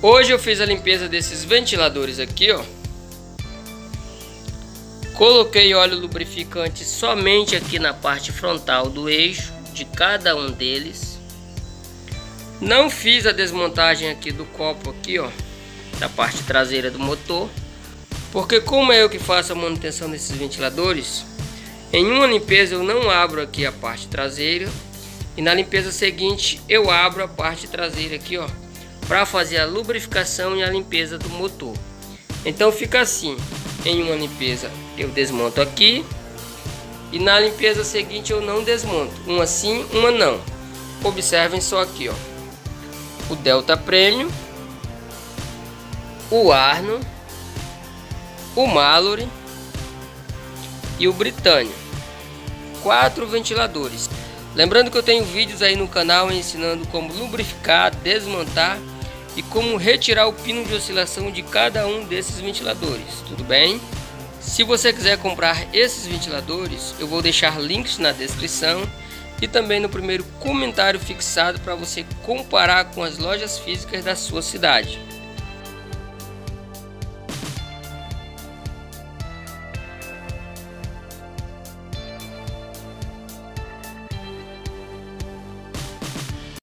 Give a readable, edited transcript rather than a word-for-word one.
Hoje eu fiz a limpeza desses ventiladores aqui, ó. Coloquei óleo lubrificante somente aqui na parte frontal do eixo de cada um deles. Não fiz a desmontagem aqui do copo aqui, ó, da parte traseira do motor, porque como é eu que faço a manutenção desses ventiladores, em uma limpeza eu não abro aqui a parte traseira e na limpeza seguinte eu abro a parte traseira aqui, ó, para fazer a lubrificação e a limpeza do motor. Então fica assim, em uma limpeza eu desmonto aqui e na limpeza seguinte eu não desmonto, uma sim, uma não. Observem só aqui, ó, o Delta Premium, o Arno, o Mallory e o Britânia. 4 ventiladores. Lembrando que eu tenho vídeos aí no canal ensinando como lubrificar, desmontar e como retirar o pino de oscilação de cada um desses ventiladores, tudo bem? Se você quiser comprar esses ventiladores, eu vou deixar links na descrição e também no primeiro comentário fixado para você comparar com as lojas físicas da sua cidade.